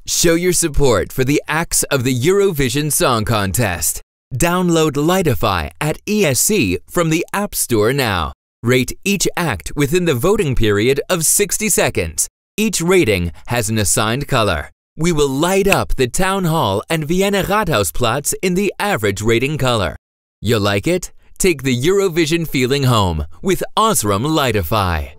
Show your support for the acts of the Eurovision Song Contest. Download Lightify at ESC from the App Store now. Rate each act within the voting period of 60 seconds. Each rating has an assigned color. We will light up the Town Hall and Vienna Rathausplatz in the average rating color. You like it? Take the Eurovision feeling home with OSRAM Lightify.